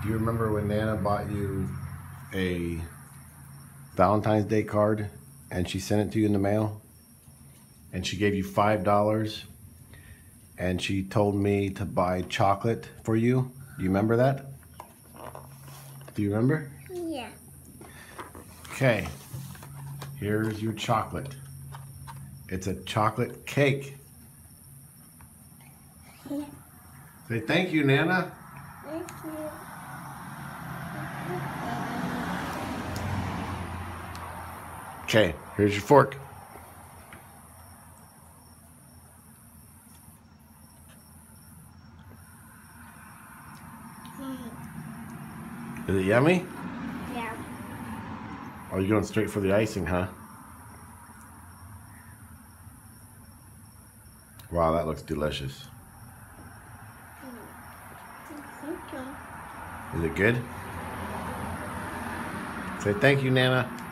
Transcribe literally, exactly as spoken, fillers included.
Do you remember when Nana bought you a Valentine's Day card and she sent it to you in the mail? And she gave you five dollars and she told me to buy chocolate for you. Do you remember that? Do you remember? Yeah. Okay, here's your chocolate. It's a chocolate cake. Yeah. Say thank you, Nana. Thank you. Okay, here's your fork. Is it yummy? Yeah. Or are you going straight for the icing, huh? Wow, that looks delicious. Thank you. Is it good? Say thank you, Nana.